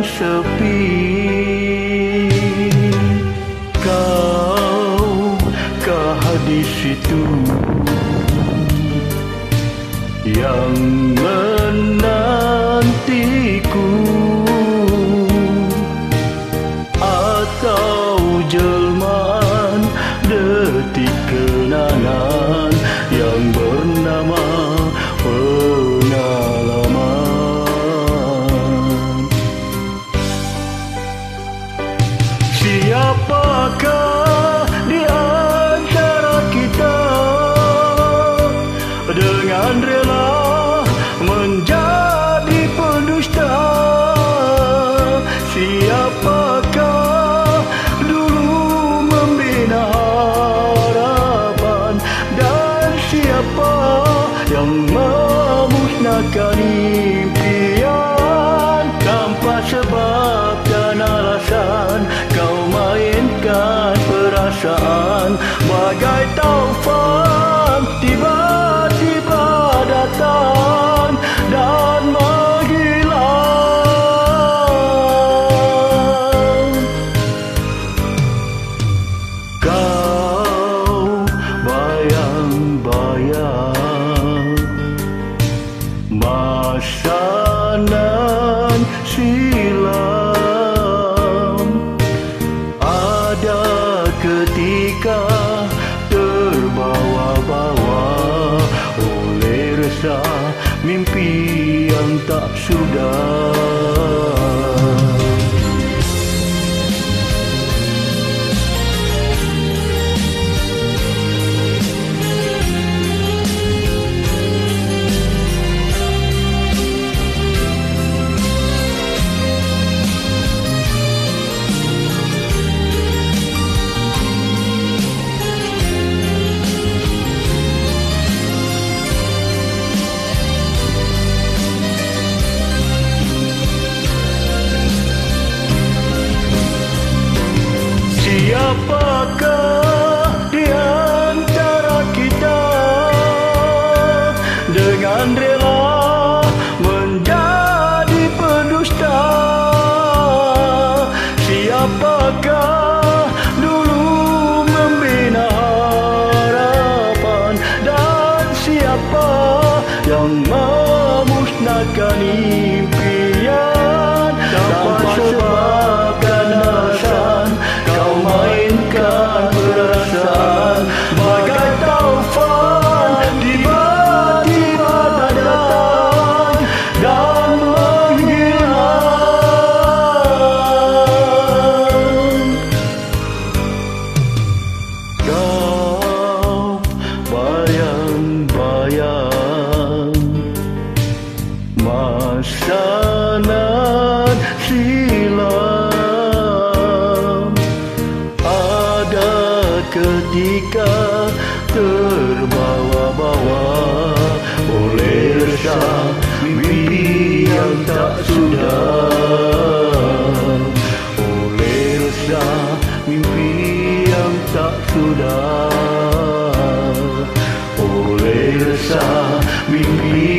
sepi. Kaukah di situ yang menantiku, atau jelmaan detik kenangan yang bernama pengalaman? Siapakah di antara kita dengan rela menjadi pendusta? Siapakah dulu membina harapan, dan siapa yang memusnahkan impian? Tanpa sebab dan alasan kau mainkan perasaan, bagai taufan tiba-tiba datang dan menghilang. Kau bayang-bayang masa nan silam, ada ketika terbawa-bawa oleh rasa mimpi yang tak sudah. Siapakah di antara kita dengan rela menjadi pendusta? Siapakah dulu membina harapan, dan siapa yang memusnahkan impian? Tanpa sebab dan alasan kau mainkan perasaan, bagai taufan tiba-tiba datang dan menghilang. Kau bayang-bayang masa nan silam, ada ketika terbawa-bawa oleh rasa mimpi yang tak sudah, oleh rasa mimpi yang tak sudah, oleh rasa mimpi